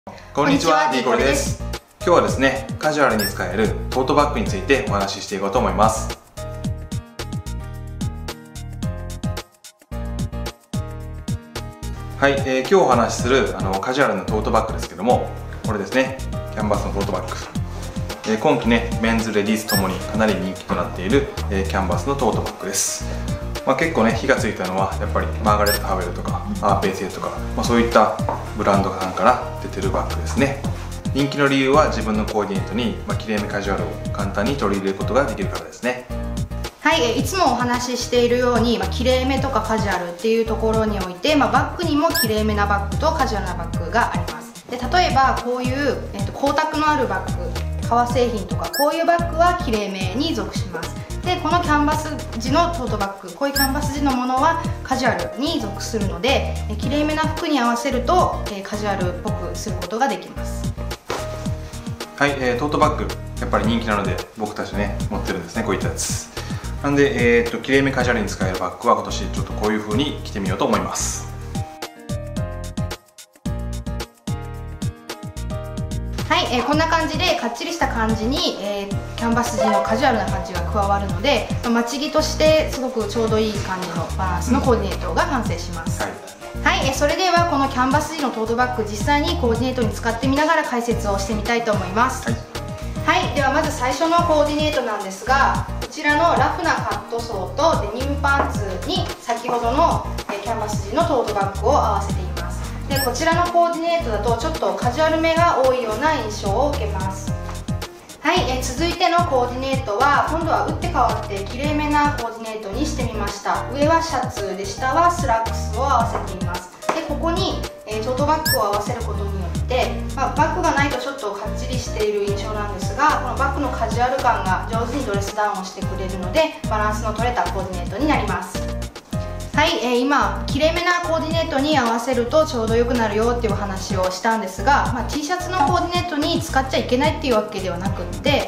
こんにちは、ディーコルです。今日はですね、カジュアルに使えるトートバッグについてお話ししていこうと思います。はい、今日お話しするカジュアルなトートバッグですけども、これですね、キャンバスのトートバッグ。今季ね、メンズ、レディースともにかなり人気となっている、キャンバスのトートバッグです。結構ね、火がついたのはやっぱりマーガレット・ハウェルとかアーペイ製とか、そういったブランドさんから出てるバッグですね。人気の理由は自分のコーディネートに、きれいめカジュアルを簡単に取り入れることができるからですね。 はい、いつもお話ししているように、きれいめとかカジュアルっていうところにおいて、バッグにもきれいめなバッグとカジュアルなバッグがあります。で、例えばこういう、光沢のあるバッグ、革製品とかこういうバッグはきれいめに属します。で、このキャンバス地のトートバッグ、こういうキャンバス地のものはカジュアルに属するので、きれいめな服に合わせると、カジュアルっぽくすることができます。 はい、トートバッグやっぱり人気なので僕たちね持ってるんですね、こういったやつなんで、きれいめカジュアルに使えるバッグは今年ちょっとこういう風に着てみようと思います。 はい、こんな感じでかっちりした感じに、キャンバス地のカジュアルな感じが加わるので、まち着としてすごくちょうどいい感じのバランスのコーディネートが完成します。はい、それではこのキャンバス地のトートバッグ、実際にコーディネートに使ってみながら解説をしてみたいと思います。はい、ではまず最初のコーディネートなんですが、こちらのラフなカットソーとデニムパンツに先ほどのキャンバス地のトートバッグを合わせています。で、こちらのコーディネートだとちょっとカジュアルめが多いような印象を受けます。はい、続いてのコーディネートは今度は打って変わってきれいめなコーディネートにしてみました。上はシャツで、下はスラックスを合わせています。で、ここにトートバッグを合わせることによって、バッグがないとちょっとかっちりしている印象なんですが、このバッグのカジュアル感が上手にドレスダウンをしてくれるので、バランスの取れたコーディネートになります。はい、今きれいめなコーディネートに合わせるとちょうど良くなるよっていうお話をしたんですが、T シャツのコーディネートに使っちゃいけないっていうわけではなくって、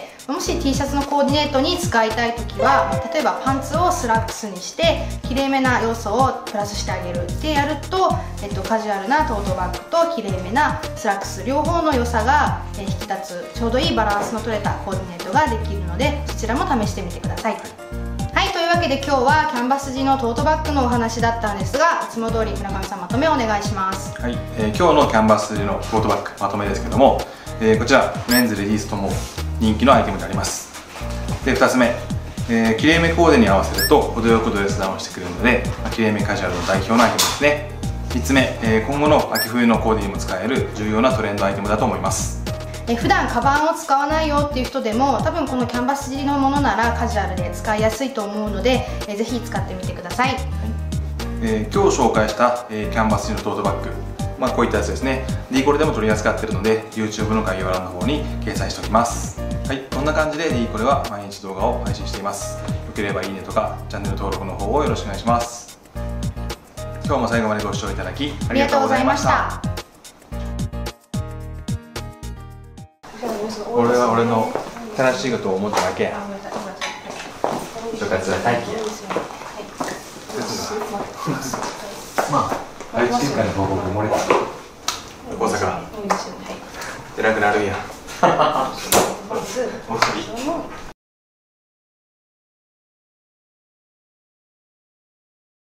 もし T シャツのコーディネートに使いたい時は、例えばパンツをスラックスにしてきれいめな要素をプラスしてあげるってやると、カジュアルなトートバッグときれいめなスラックス両方の良さが引き立つちょうどいいバランスの取れたコーディネートができるので、そちらも試してみてください。はい、というわけで今日はキャンバス地のトートバッグのお話だったんですが、いつも通り村上さんまとめをお願いします。 はい、今日のキャンバス地のトートバッグまとめですけども、こちらメンズレディースとも人気のアイテムであります。で、2つ目、きれいめコーデに合わせると程よくドレスダウンしてくれるので、きれいめカジュアルの代表のアイテムですね。3つ目、今後の秋冬のコーデにも使える重要なトレンドアイテムだと思います。 普段カバンを使わないよっていう人でも多分このキャンバス地のものならカジュアルで使いやすいと思うので、ぜひ使ってみてください。 今日紹介した、キャンバス地のトートバッグ、こういったやつですね。D コレでも取り扱っているので YouTube の概要欄の方に掲載しておきます。はい、こんな感じで D コレは毎日動画を配信しています。よければいいねとかチャンネル登録の方をよろしくお願いします。今日も最後までご視聴いただきありがとうございました。俺は俺の楽しいことを思っただけや。部活は大気や。愛知県から報告漏れた。大阪。偉くなるんや。